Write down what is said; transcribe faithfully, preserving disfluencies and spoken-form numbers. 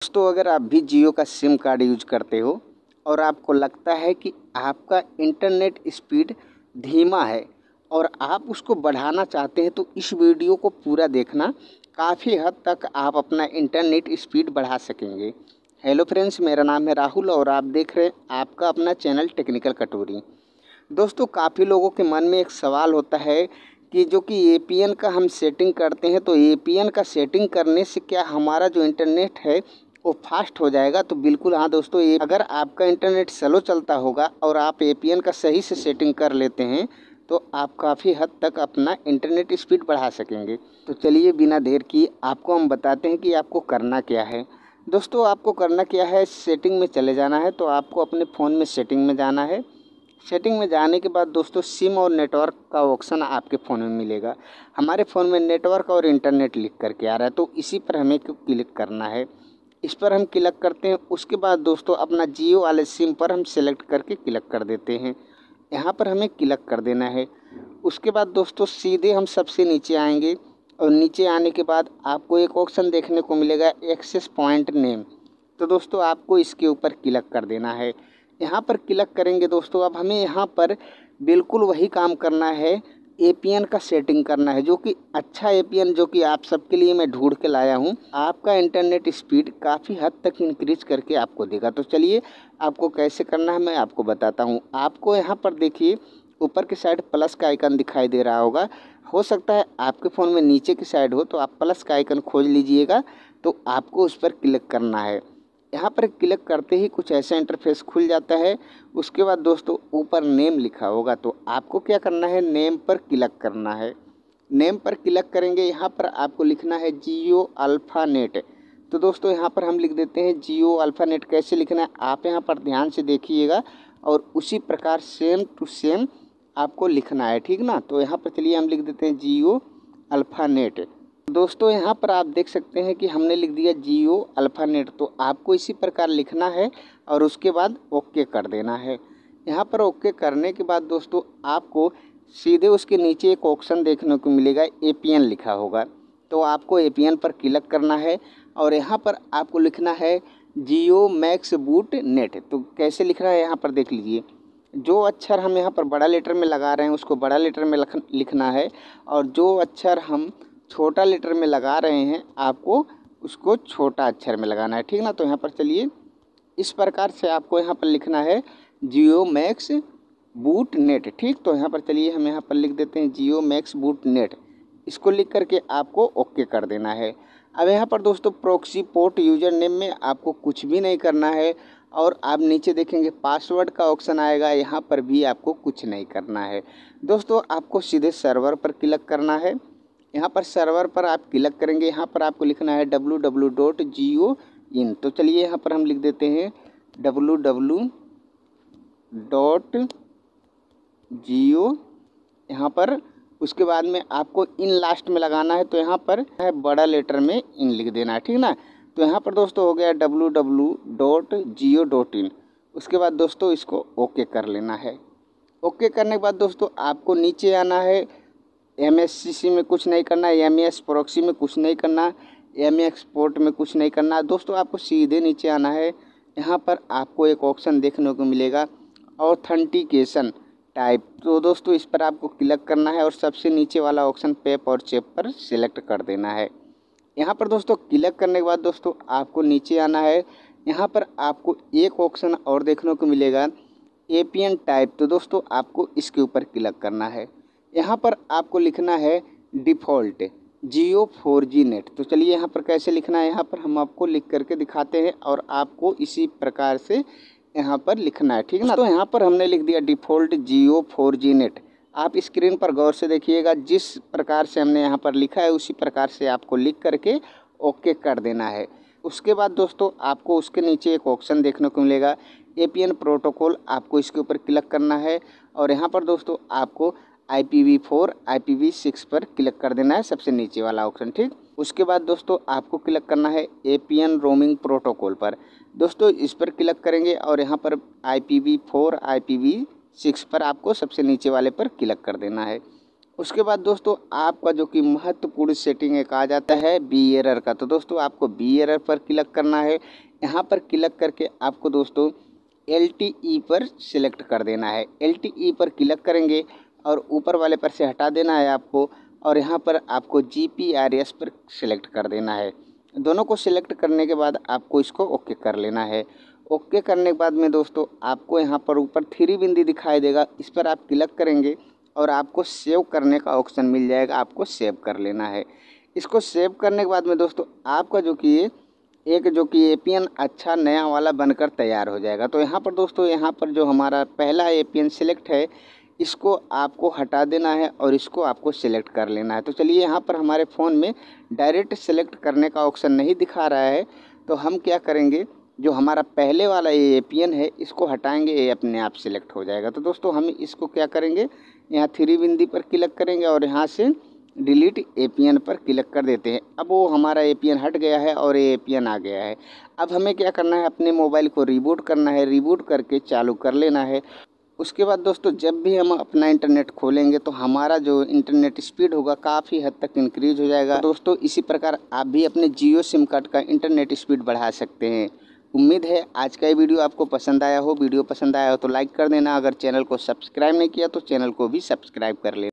दोस्तों, अगर आप भी जियो का सिम कार्ड यूज करते हो और आपको लगता है कि आपका इंटरनेट स्पीड धीमा है और आप उसको बढ़ाना चाहते हैं, तो इस वीडियो को पूरा देखना। काफ़ी हद तक आप अपना इंटरनेट स्पीड बढ़ा सकेंगे। हेलो फ्रेंड्स, मेरा नाम है राहुल और आप देख रहे हैं आपका अपना चैनल टेक्निकल कटोरी। दोस्तों, काफ़ी लोगों के मन में एक सवाल होता है कि जो कि ए पी एन का हम सेटिंग करते हैं, तो ए पी एन का सेटिंग करने से क्या हमारा जो इंटरनेट है वो फास्ट हो जाएगा? तो बिल्कुल हाँ दोस्तों, ये अगर आपका इंटरनेट स्लो चलता होगा और आप ए पी एन का सही से सेटिंग कर लेते हैं तो आप काफ़ी हद तक अपना इंटरनेट स्पीड बढ़ा सकेंगे। तो चलिए बिना देर किए आपको हम बताते हैं कि आपको करना क्या है। दोस्तों, आपको करना क्या है, सेटिंग में चले जाना है। तो आपको अपने फ़ोन में सेटिंग में जाना है। सेटिंग में जाने के बाद दोस्तों सिम और नेटवर्क का ऑप्शन आपके फ़ोन में मिलेगा। हमारे फ़ोन में नेटवर्क और इंटरनेट लिख करके आ रहा है, तो इसी पर हमें क्लिक करना है। इस पर हम क्लिक करते हैं। उसके बाद दोस्तों अपना जियो वाले सिम पर हम सेलेक्ट करके क्लिक कर देते हैं। यहाँ पर हमें क्लिक कर देना है। उसके बाद दोस्तों सीधे हम सबसे नीचे आएंगे और नीचे आने के बाद आपको एक ऑप्शन देखने को मिलेगा एक्सेस पॉइंट नेम। तो दोस्तों आपको इसके ऊपर क्लिक कर देना है। यहाँ पर क्लिक करेंगे दोस्तों, अब हमें यहाँ पर बिल्कुल वही काम करना है, ए पी एन का सेटिंग करना है, जो कि अच्छा ए पी एन जो कि आप सबके लिए मैं ढूंढ के लाया हूँ। आपका इंटरनेट स्पीड काफ़ी हद तक इंक्रीज करके आपको देगा। तो चलिए आपको कैसे करना है मैं आपको बताता हूँ। आपको यहाँ पर देखिए ऊपर की साइड प्लस का आइकन दिखाई दे रहा होगा। हो सकता है आपके फ़ोन में नीचे की साइड हो, तो आप प्लस का आइकन खोज लीजिएगा। तो आपको उस पर क्लिक करना है। यहाँ पर क्लिक करते ही कुछ ऐसा इंटरफेस खुल जाता है। उसके बाद दोस्तों ऊपर नेम लिखा होगा, तो आपको क्या करना है, नेम पर क्लिक करना है। नेम पर क्लिक करेंगे, यहाँ पर आपको लिखना है जियो अल्फ़ा नेट। तो दोस्तों यहाँ पर हम लिख देते हैं जियो अल्फ़ा नेट। कैसे लिखना है आप यहाँ पर ध्यान से देखिएगा और उसी प्रकार सेम टू सेम आपको लिखना है, ठीक ना। तो यहाँ पर चलिए हम लिख देते हैं जियो अल्फ़ा नेट। दोस्तों यहाँ पर आप देख सकते हैं कि हमने लिख दिया जियो अल्फ़ा नेट। तो आपको इसी प्रकार लिखना है और उसके बाद ओके कर देना है। यहाँ पर ओके करने के बाद दोस्तों आपको सीधे उसके नीचे एक ऑप्शन देखने को मिलेगा, ए पी एन लिखा होगा। तो आपको ए पी एन पर क्लिक करना है और यहाँ पर आपको लिखना है जियो मैक्स बूट नेट। तो कैसे लिख रहा है यहाँ पर देख लीजिए। जो अक्षर हम यहाँ पर बड़ा लेटर में लगा रहे हैं उसको बड़ा लेटर में लिखना है, और जो अक्षर हम छोटा लेटर में लगा रहे हैं आपको उसको छोटा अक्षर में लगाना है, ठीक ना। तो यहाँ पर चलिए इस प्रकार से आपको यहाँ पर लिखना है जियो मैक्स बूट नेट, ठीक। तो यहाँ पर चलिए हम यहाँ पर लिख देते हैं जियो मैक्स बूट नेट। इसको लिख करके आपको ओके कर देना है। अब यहाँ पर दोस्तों प्रॉक्सी पोर्ट यूजर नेम में आपको कुछ भी नहीं करना है और आप नीचे देखेंगे पासवर्ड का ऑप्शन आएगा, यहाँ पर भी आपको कुछ नहीं करना है। दोस्तों आपको सीधे सर्वर पर क्लिक करना है। यहाँ पर सर्वर पर आप क्लिक करेंगे, यहाँ पर आपको लिखना है W W W dot Jio in. तो चलिए यहाँ पर हम लिख देते हैं W W W dot Jio. यहाँ पर उसके बाद में आपको इन लास्ट में लगाना है, तो यहाँ पर है बड़ा लेटर में इन लिख देना है, ठीक ना। तो यहाँ पर दोस्तों हो गया W W W dot Jio dot in. उसके बाद दोस्तों इसको ओके कर लेना है। ओके करने के बाद दोस्तों आपको नीचे आना है। एम एस सी सी में कुछ नहीं करना, एम एस प्रॉक्सी में कुछ नहीं करना, एम एक्सपोर्ट में कुछ नहीं करना। दोस्तों आपको सीधे नीचे आना है। यहाँ पर आपको एक ऑप्शन देखने को मिलेगा ऑथेंटिकेशन टाइप। तो दोस्तों इस पर आपको क्लिक करना है और सबसे नीचे वाला ऑप्शन पेप और चेप पर सिलेक्ट कर देना है। यहाँ पर दोस्तों क्लिक करने के बाद दोस्तों आपको नीचे आना है। यहाँ पर आपको एक ऑप्शन और देखने को मिलेगा ए पी एन टाइप। तो दोस्तों आपको इसके ऊपर क्लिक करना है। यहाँ पर आपको लिखना है default Jio four G net. तो चलिए यहाँ पर कैसे लिखना है यहाँ पर हम आपको लिख करके दिखाते हैं और आपको इसी प्रकार से यहाँ पर लिखना है, ठीक ना। तो यहाँ पर हमने लिख दिया default Jio four G net. आप स्क्रीन पर गौर से देखिएगा, जिस प्रकार से हमने यहाँ पर लिखा है उसी प्रकार से आपको लिख करके ओके कर देना है। उसके बाद दोस्तों आपको उसके नीचे एक ऑप्शन देखने को मिलेगा ए पी एन प्रोटोकॉल। आपको इसके ऊपर क्लिक करना है और यहाँ पर दोस्तों आपको I P V four I P V six पर क्लिक कर देना है, सबसे नीचे वाला ऑप्शन, ठीक। उसके बाद दोस्तों आपको क्लिक करना है A P N roaming protocol पर। दोस्तों इस पर क्लिक करेंगे और यहाँ पर I P V four I P V six पर आपको सबसे नीचे वाले पर क्लिक कर देना है। उसके बाद दोस्तों आपका जो कि महत्वपूर्ण सेटिंग एक आ जाता है बी एरर का। तो दोस्तों आपको बी एरर पर क्लिक करना है। यहाँ पर क्लिक करके आपको दोस्तों एल टी ई पर सिलेक्ट कर देना है। एल टी ई पर क्लिक करेंगे और ऊपर वाले पर से हटा देना है आपको, और यहाँ पर आपको जी पी आर एस पर सिलेक्ट कर देना है। दोनों को सिलेक्ट करने के बाद आपको इसको ओके कर लेना है। ओके करने के बाद में दोस्तों आपको यहाँ पर ऊपर थ्री बिंदी दिखाई देगा, इस पर आप क्लिक करेंगे और आपको सेव करने का ऑप्शन मिल जाएगा, आपको सेव कर लेना है। इसको सेव करने के बाद में दोस्तों आपका जो कि ये एक जो कि ए पी एन अच्छा नया वाला बनकर तैयार हो जाएगा। तो यहाँ पर दोस्तों यहाँ पर जो हमारा पहला ए पी एन सिलेक्ट है इसको आपको हटा देना है और इसको आपको सिलेक्ट कर लेना है। तो चलिए यहाँ पर हमारे फ़ोन में डायरेक्ट सेलेक्ट करने का ऑप्शन नहीं दिखा रहा है, तो हम क्या करेंगे, जो हमारा पहले वाला ये ए पी एन है इसको हटाएंगे, ये अपने आप सिलेक्ट हो जाएगा। तो दोस्तों हम इसको क्या करेंगे, यहाँ थ्री बिंदी पर क्लिक करेंगे और यहाँ से डिलीट ए पी एन पर क्लिक कर देते हैं। अब वो हमारा ए पी एन हट गया है और ये ए पी एन आ गया है। अब हमें क्या करना है, अपने मोबाइल को रिबूट करना है। रिबूट करके चालू कर लेना है। उसके बाद दोस्तों जब भी हम अपना इंटरनेट खोलेंगे तो हमारा जो इंटरनेट स्पीड होगा काफ़ी हद तक इंक्रीज हो जाएगा। दोस्तों इसी प्रकार आप भी अपने जियो सिम कार्ड का इंटरनेट स्पीड बढ़ा सकते हैं। उम्मीद है आज का ये वीडियो आपको पसंद आया हो। वीडियो पसंद आया हो तो लाइक कर देना। अगर चैनल को सब्सक्राइब नहीं किया तो चैनल को भी सब्सक्राइब कर लेना।